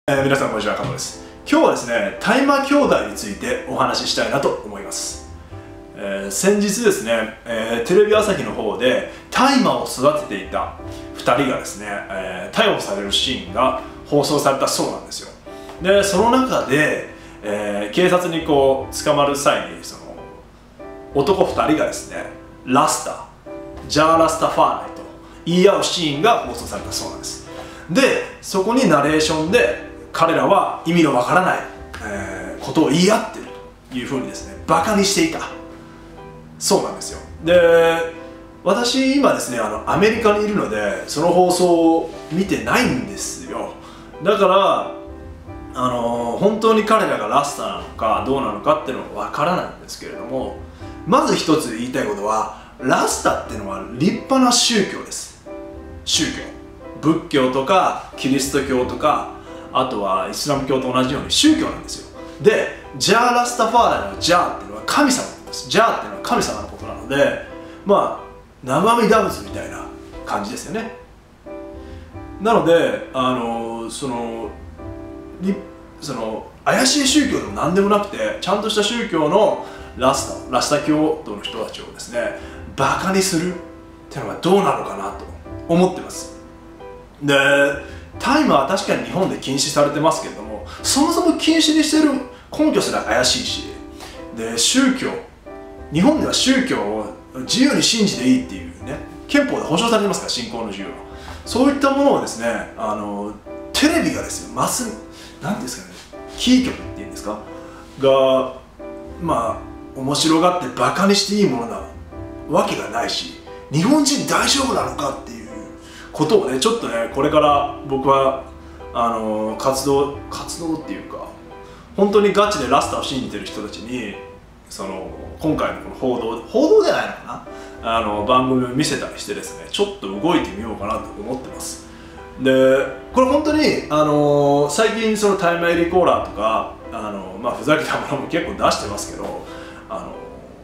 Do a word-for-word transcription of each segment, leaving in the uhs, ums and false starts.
えー、皆さんこんにちは、加藤です。今日はですね、大麻兄弟についてお話ししたいなと思います。えー、先日ですね、えー、テレビ朝日の方で大麻を育てていたふたりがですね、えー、逮捕されるシーンが放送されたそうなんですよ。で、その中で、えー、警察にこう捕まる際にその男ふたりがですね、ラスタ、ジャーラスタファーナイと言い合うシーンが放送されたそうなんです。で、そこにナレーションで彼らは意味のわからない、えー、ことを言い合っているというふうにですね、バカにしていたそうなんですよ。で、私今ですね、あのアメリカにいるのでその放送を見てないんですよ。だからあのー、本当に彼らがラスタなのかどうなのかっていうのはわからないんですけれども、まず一つ言いたいことは、ラスタっていうのは立派な宗教です。宗教、仏教とかキリスト教とか、あとはイスラム教と同じように宗教なんですよ。で、ジャーラスタファーナイのジャーっていうのは神様なんです。ジャーっていうのは神様のことなので、まあ生身ダブズみたいな感じですよね。なので、あのそのその怪しい宗教でも何でもなくて、ちゃんとした宗教のラスタラスタ教徒の人たちをですね、バカにするっていうのはどうなのかなと思ってます。で、大麻は確かに日本で禁止されてますけれども、そもそも禁止にしている根拠すら怪しいし、で、宗教、日本では宗教を自由に信じていいっていうね、憲法で保障されてますから、信仰の自由は。そういったものをですね、あのテレビがですよ、マス、なんていうんですかね、キー局っていうんですかが、まあ面白がってバカにしていいものなわけがないし、日本人大丈夫なのかっていうことをね、ちょっとね、これから僕はあの活動活動っていうか、本当にガチでラスタを信じてる人たちに、その今回のこの報道報道じゃないのかな、あの番組を見せたりしてですね、ちょっと動いてみようかなと思ってます。で、これ本当にあの最近そのタイムエリコーラーとか、あのまあふざけたものも結構出してますけど、あの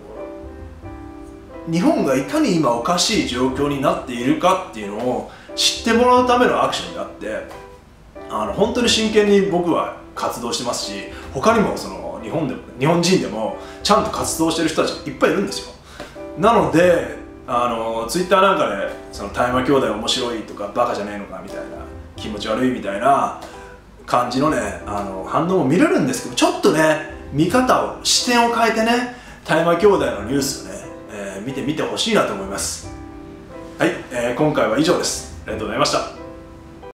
日本がいかに今おかしい状況になっているかっていうのを知ってもらうためのアクションであって、あの本当に真剣に僕は活動してますし、他にもその日本でも日本人でもちゃんと活動してる人たちがいっぱいいるんですよ。なので、あのツイッターなんかでその大麻兄弟面白いとかバカじゃねえのかみたいな、気持ち悪いみたいな感じのね、あの反応も見れるんですけど、ちょっとね、見方を視点を変えてね、大麻兄弟のニュースをね、えー、見てみてほしいなと思います。はい、えー、今回は以上です。ありがとうございました。